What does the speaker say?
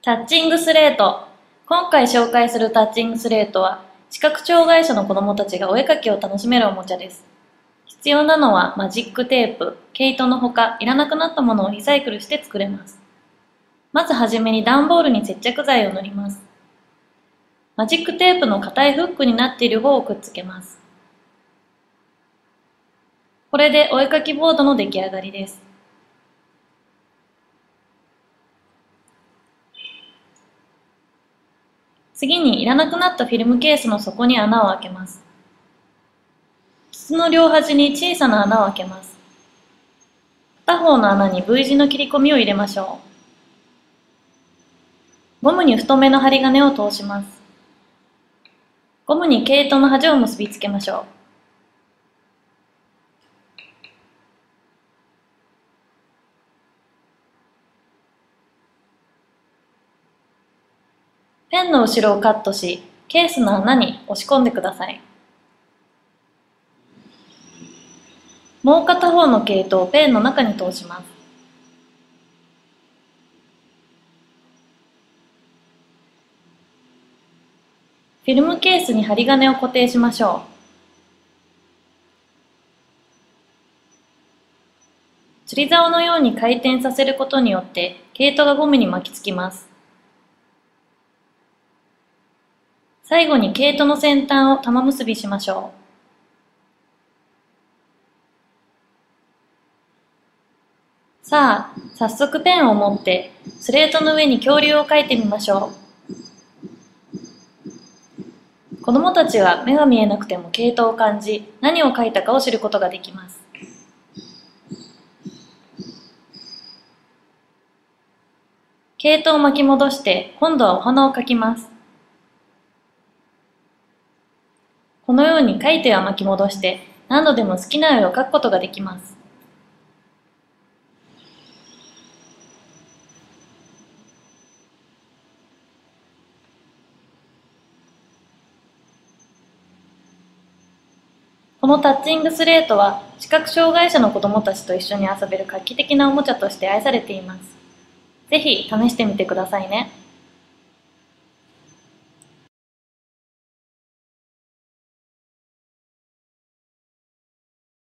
タッチングスレート。今回紹介するタッチングスレートは、視覚障害者の子供たちがお絵かきを楽しめるおもちゃです。必要なのはマジックテープ、毛糸のほか、いらなくなったものをリサイクルして作れます。まずはじめに段ボールに接着剤を塗ります。マジックテープの硬いフックになっている方をくっつけます。これでお絵かきボードの出来上がりです。次にいらなくなったフィルムケースの底に穴を開けます。筒の両端に小さな穴を開けます。片方の穴に V 字の切り込みを入れましょう。ゴムに太めの針金を通します。ゴムに毛糸の端を結びつけましょう。ペンの後ろをカットし、ケースの穴に押し込んでください。もう片方の毛糸をペンの中に通します。フィルムケースに針金を固定しましょう。釣り竿のように回転させることによって毛糸がゴムに巻きつきます。最後に毛糸の先端を玉結びしましょう。さあ、早速ペンを持ってスレートの上に恐竜を描いてみましょう。子供たちは目が見えなくても毛糸を感じ、何を描いたかを知ることができます。毛糸を巻き戻して、今度はお花を描きます。このように描いては巻き戻して、何度でも好きな絵を描くことができます。このタッチングスレートは、視覚障害者の子供たちと一緒に遊べる画期的なおもちゃとして愛されています。ぜひ試してみてくださいね。